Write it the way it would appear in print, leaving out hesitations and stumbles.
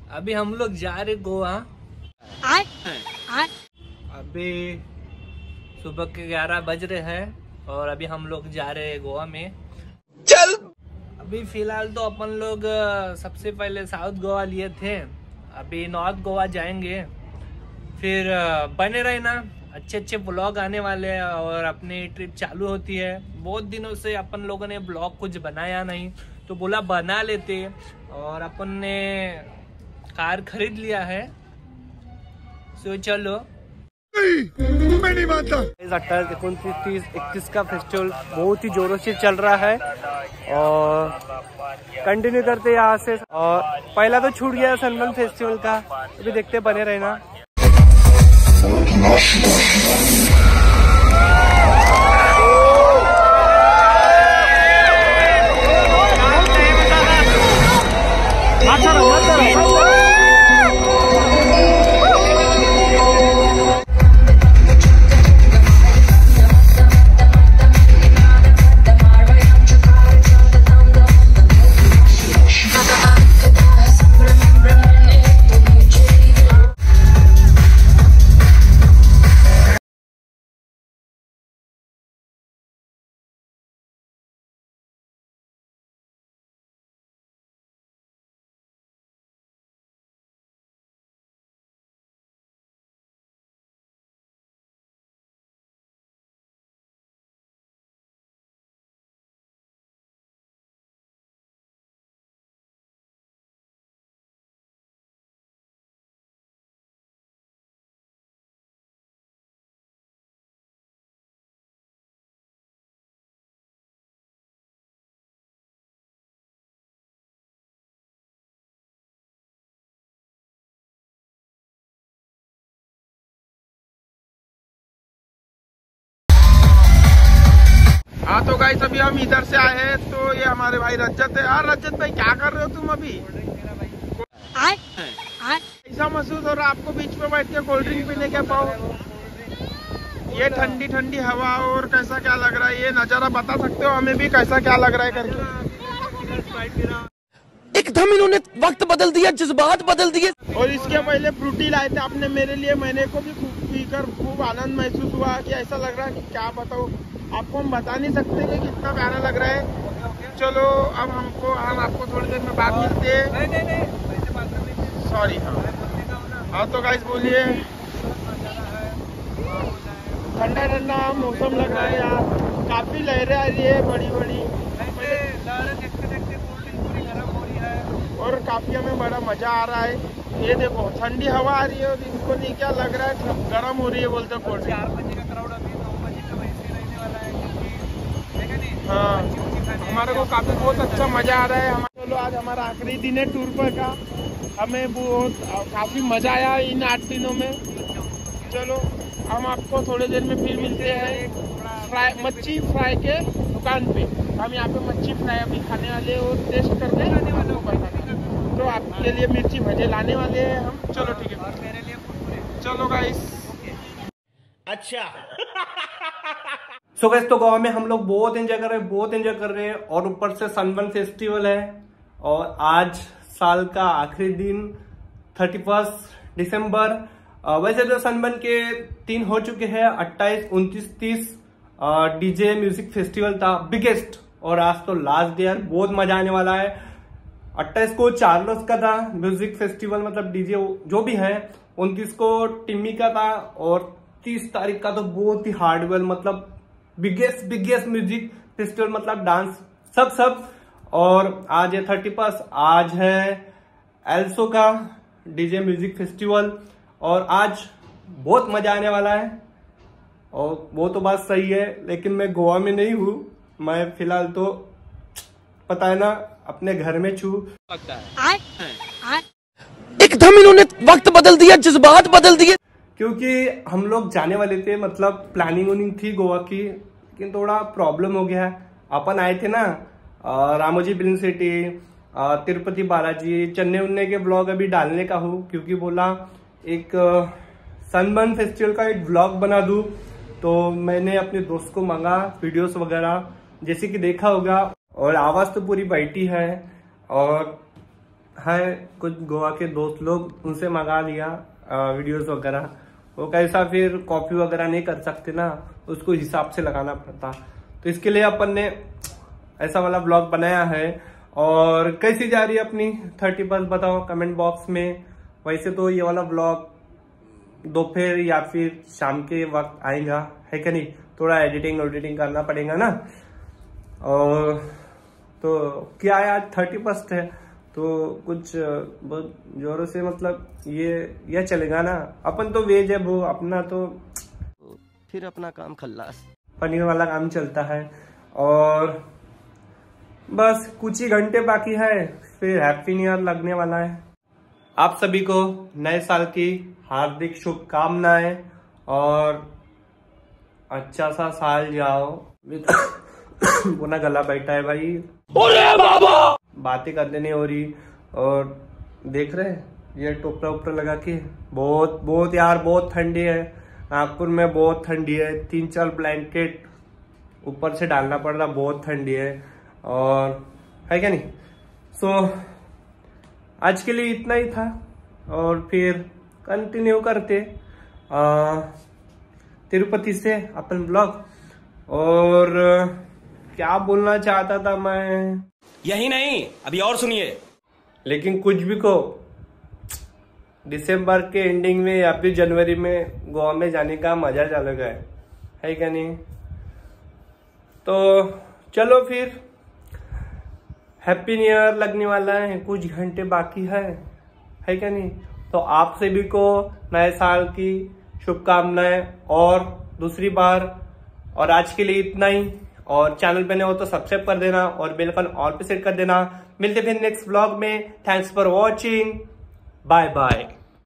अभी हम लोग जा रहे गोवा। अभी सुबह के 11 बज रहे हैं और अभी हम लोग जा रहे हैं गोवा में। चल अभी फिलहाल तो अपन लोग सबसे पहले साउथ गोवा लिए थे, अभी नॉर्थ गोवा जाएंगे। फिर बने रहना, अच्छे अच्छे ब्लॉग आने वाले हैं और अपनी ट्रिप चालू होती है। बहुत दिनों से अपन लोगों ने ब्लॉग कुछ बनाया नहीं तो बोला बना लेते, और अपन ने कार खरीद लिया है। सो चलो। मैं नहीं मानता। 28, 29, 30, 31 का फेस्टिवल बहुत ही जोरों से चल रहा है और कंटिन्यू करते यहाँ से। और पहला तो छूट गया सनबर्न फेस्टिवल का, अभी देखते बने रहना। हाँ तो गाइस अभी हम इधर से आए हैं, तो ये हमारे भाई रजत है। यार रजत भाई क्या कर रहे हो तुम अभी? ऐसा महसूस हो रहा आपको बीच में बैठ के कोल्ड ड्रिंक पीने के पाओ? ये ठंडी ठंडी हवा और कैसा क्या लग रहा है, ये नजारा बता सकते हो हमें भी कैसा क्या लग रहा है करके? एकदम इन्होंने वक्त बदल दिया, जज्बात बदल दिए। और इसके पहले फ्रूटी लाए थे आपने मेरे लिए, मैंने को भी पीकर खूब आनंद महसूस हुआ कि ऐसा लग रहा है कि क्या बताओ आपको, हम बता नहीं सकते कि कितना प्यारा लग रहा है। चलो अब हम आपको थोड़ी देर में बात मिलते हैं। सॉरी। हाँ तो गाइस बोलिए। ठंडा ठंडा मौसम लग रहा है यार, काफी लहरें आ रही है बड़ी बड़ी, और काफी हमें बड़ा मजा आ रहा है। ये देखो ठंडी हवा आ रही है और इनको नहीं क्या लग रहा है गर्म हो रही है बोलते कोल्ड ड्रिंक। 4 बजे का क्राउड अभी 9 बजे का वैसे रहने वाला है, क्योंकि हाँ हमारे को काफी बहुत अच्छा मजा आ रहा है। चलो आज हमारा आखिरी दिन है टूर पर का, हमें बहुत काफी मजा आया इन 8 दिनों में। चलो हम आपको थोड़ी देर में फिर मिलते हैं मच्छी फ्राई के दुकान पे। हम यहाँ पे मच्छी फ्राई अभी खाने वाले और टेस्ट करने आने वाले हो, तो आपके लिए मिर्ची भजे लाने वाले हैं हम। चलो ठीक है, मेरे लिए चलो गाइस। अच्छा सो गाइस तो गोवा में हम लोग बहुत एंजॉय कर रहे हैं और ऊपर से सनबर्न फेस्टिवल है और आज साल का आखिरी दिन 31 दिसंबर। वैसे तो सनबर्न के 3 हो चुके हैं, 28, 29, 30 डीजे म्यूजिक फेस्टिवल था बिगेस्ट, और आज तो लास्ट डे। बहुत मजा आने वाला है। 28 को चार्लोस का था म्यूजिक फेस्टिवल, मतलब डीजे जो भी है। 29 को टिम्मी का था और 30 तारीख का तो बहुत ही हार्डवेल, मतलब बिगेस्ट म्यूजिक फेस्टिवल, मतलब डांस सब। और आज है 31, आज है एल्सो का डीजे म्यूजिक फेस्टिवल और आज बहुत मजा आने वाला है। और वो तो बात सही है, लेकिन मैं गोवा में नहीं हूँ, मैं फिलहाल तो पता है ना अपने घर में छू लगता है। एकदम इन्होंने वक्त बदल दिया, जज्बात बदल दिए। क्योंकि हम लोग जाने वाले थे, मतलब प्लानिंग थी गोवा की, लेकिन थोड़ा प्रॉब्लम हो गया। अपन आए थे ना रामोजी फिल्म सिटी, तिरुपति बालाजी, चेन्नई उन्ने के ब्लॉग अभी डालने का हूँ, क्योंकि बोला एक सनबर्न फेस्टिवल का एक ब्लॉग बना दूं। तो मैंने अपने दोस्त को मांगा वीडियोस वगैरह, जैसे कि देखा होगा, और आवाज तो पूरी बैठी है और है कुछ गोवा के दोस्त लोग, उनसे मंगा लिया वीडियोस वगैरह। वो कैसा फिर कॉपी वगैरह नहीं कर सकते ना, उसको हिसाब से लगाना पड़ता, तो इसके लिए अपन ने ऐसा वाला ब्लॉग बनाया है। और कैसी जा रही है अपनी 31 बताओ कमेंट बॉक्स में। वैसे तो ये वाला ब्लॉग दोपहर या फिर शाम के वक्त आएगा, है क्या नहीं, थोड़ा एडिटिंग करना पड़ेगा ना। और तो क्या है, आज 31 है, तो कुछ बहुत जोरों से मतलब ये चलेगा ना। अपन तो वेज है वो, अपना तो फिर अपना काम खल्लास, पनीर वाला काम चलता है। और बस कुछ ही घंटे बाकी है, फिर हैप्पी न्यू ईयर लगने वाला है। आप सभी को नए साल की हार्दिक शुभकामनाएं और अच्छा सा साल जाओ। पुनः गला बैठा है भाई, बाबा बातें करने नहीं हो रही। और देख रहे ये टोपरा उपरा लगा के, बहुत यार बहुत ठंडी है नागपुर में, बहुत ठंडी है। 3-4 ब्लैंकेट ऊपर से डालना पड़ रहा, बहुत ठंडी है। और है क्या नहीं। सो आज के लिए इतना ही था, और फिर कंटिन्यू करते तिरुपति से अपन ब्लॉग। और क्या बोलना चाहता था मैं, यही नहीं अभी और सुनिए। लेकिन कुछ भी को दिसंबर के एंडिंग में या फिर जनवरी में गोवा में जाने का मजा अलग है क्या नहीं। तो चलो फिर हैप्पी न्यू ईयर लगने वाला है, कुछ घंटे बाकी है क्या नहीं। तो आप सभी को नए साल की शुभकामनाएं और दूसरी बार। और आज के लिए इतना ही। और चैनल पे नए हो तो सब्सक्राइब कर देना और बेल आइकन ऑल पे सेट कर देना। मिलते फिर नेक्स्ट व्लॉग में। Thanks for watching, bye bye.